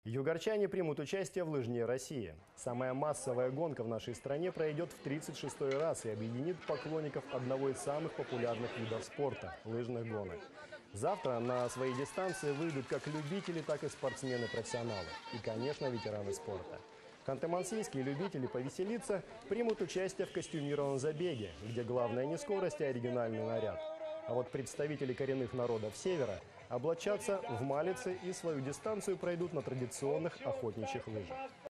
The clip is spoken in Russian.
Югорчане примут участие в лыжне России. Самая массовая гонка в нашей стране пройдет в 36-й раз и объединит поклонников одного из самых популярных видов спорта – лыжных гонок. Завтра на свои дистанции выйдут как любители, так и спортсмены-профессионалы. И, конечно, ветераны спорта. Ханты-Мансийские любители повеселиться примут участие в костюмированном забеге, где главное не скорость, а оригинальный наряд. А вот представители коренных народов Севера облачатся в малицы и свою дистанцию пройдут на традиционных охотничьих лыжах.